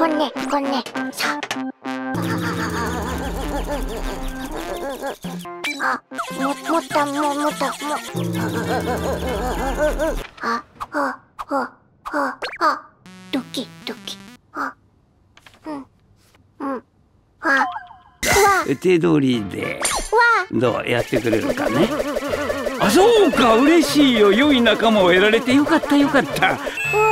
こんねさあ、もったドキ手取りでどうやってくれるかね。あ、そうか、嬉しいよ。良い仲間を得られてよかった。 わ